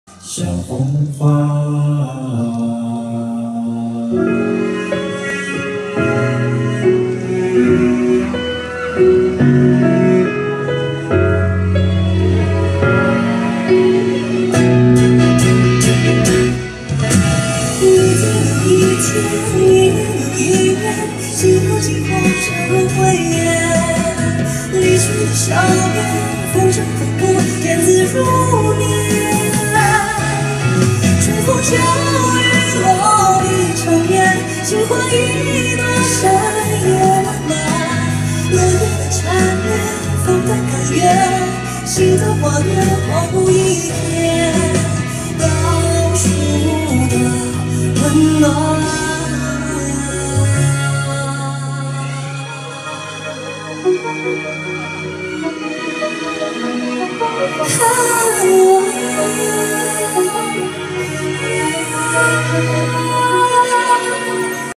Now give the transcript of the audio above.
小红花。 经过几红尘轮回离去的少年，风尘仆仆，天自如年。春风秋雨落笔成烟，心花一朵山野漫漫。落叶的缠绵，风的甘愿，心的花园，荒芜一片，倒数的温暖。 啊